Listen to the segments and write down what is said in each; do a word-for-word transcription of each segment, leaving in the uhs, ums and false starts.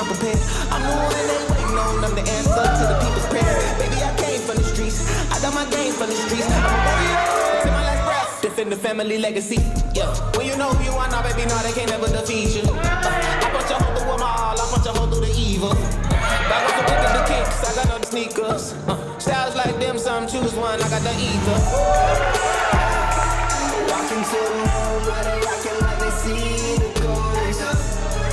unprepared. I'm the one they waiting on, I'm the answer to the people's prayer. Baby, I came from the streets, I got my game from the streets. I'm a warrior till my last breath, defend the family legacy. Yeah, when you know who you are now, baby, no, they can't never defeat you. Uh, I punch a hole through them all, I punch a hole through the evil. Back with the pick of the kicks, I got all the sneakers. Uh, styles like them, some choose one, I got the ether. Walking to the room, where they rockin' like they see the ghost.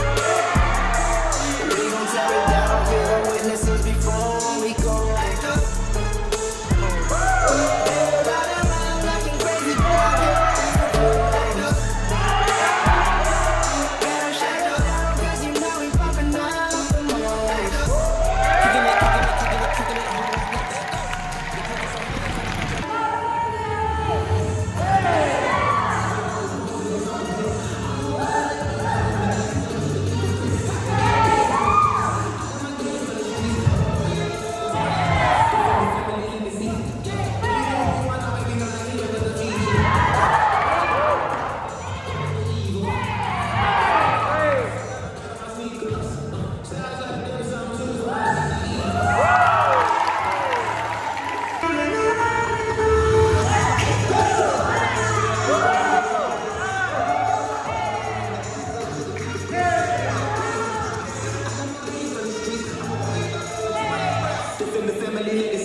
We gon' tear it down, feel the witnesses before we go. Everybody around like a crazy dog. Better shake it down, cause you know we poppin' out the most. Kicking it, kicking it, kicking it, kicking it. Defend the family.